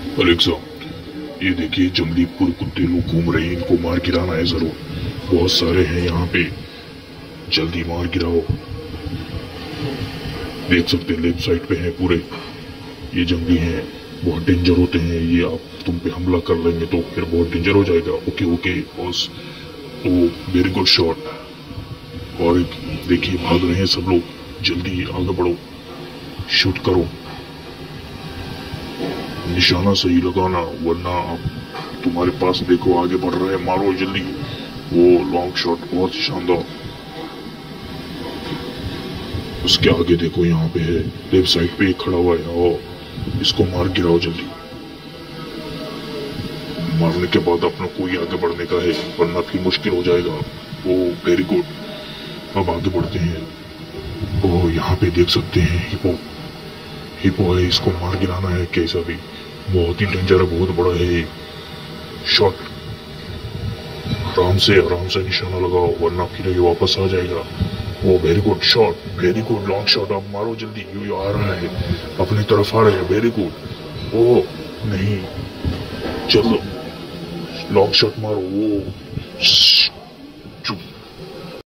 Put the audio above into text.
Alexa, ये देखिए जंगलीपुर कुत्ते लोग घूम रहे हैं, इनको मार गिराना है जरूर। बहुत सारे हैं यहाँ पे, जल्दी मार गिराओ। देख सकते हैं लेफ्ट साइड पे हैं पूरे, ये जंगली हैं, बहुत डेंजर होते हैं ये। आप तुम पे हमला कर लेंगे तो फिर बहुत डेंजर हो जाएगा। ओके ओके बॉस, तो वेरी गुड शॉट। और देखिए भाग रहे हैं सब लोग, जल्दी आगे बढ़ो, शूट करो, निशाना सही लगाना वरना आप तुम्हारे पास देखो आगे बढ़ रहे हैं, मारो जल्दी। वो लॉन्ग शॉट बहुत शानदार। उसके आगे देखो यहाँ पे है, लेफ्ट साइड पे खड़ा हुआ है, और इसको मार गिराओ जल्दी। मारने के बाद अपना कोई आगे बढ़ने का है वरना फिर मुश्किल हो जाएगा। वो वेरी गुड, अब आगे बढ़ते हैं। वो यहाँ पे देख सकते हैं हिपो, हिपो है, इसको मार गिराना है कैसा भी। बहुत ही डेंजर है, बहुत बड़ा है। शॉट आराम से निशाना लगाओ वरना फिर ये वापस आ जाएगा। वो very good shot, very good long shot. अब मारो जल्दी, ये आ रहा है, अपनी तरफ आ रहा है। Very good. ओ नहीं, चलो लॉन्ग शॉट मारो। वो